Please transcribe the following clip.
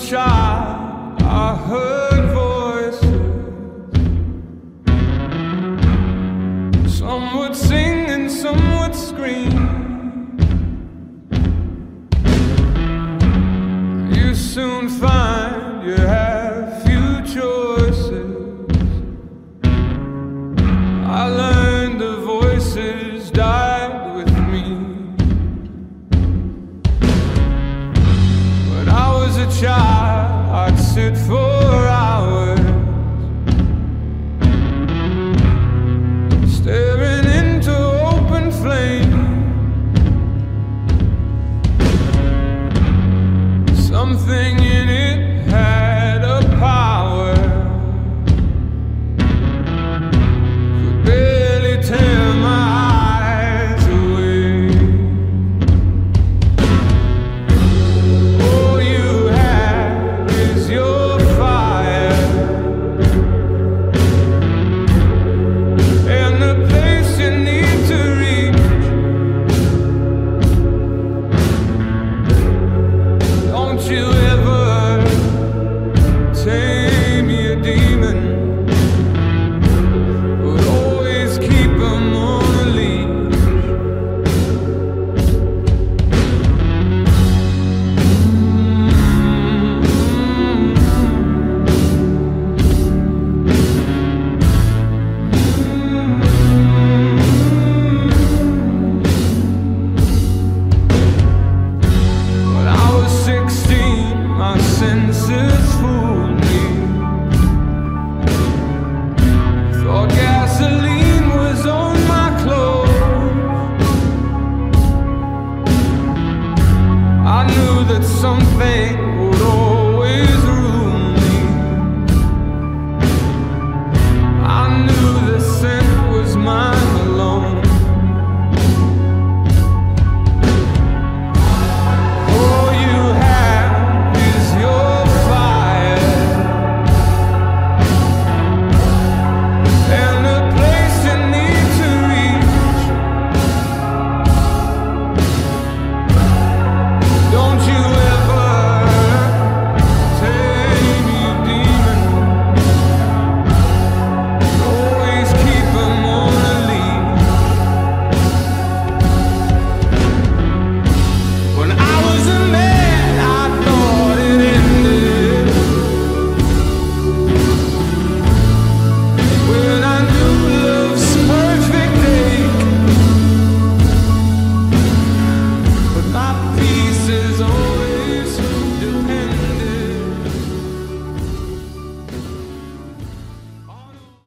child, I heard voices. Some would sing and some would scream. You soon find you have few choices. I learned the voices died with me. When I was a child, I'd sit for hours staring into open flame. Something in it had a power, could barely tear my eyes away. All you have is your fire, and the place you need to reach. Don't you ever tame your demon, but always keep 'em on a leash. When I was 16, my senses fooled me. Thought gasoline was on my clothes. I knew that something